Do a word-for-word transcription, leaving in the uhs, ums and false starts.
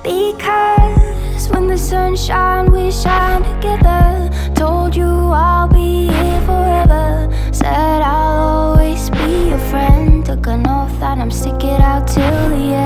Because when the sun shine, we shine together. Told you I'll be here forever. Said I'll always be your friend. Took an oath that I'm stick it out till the end.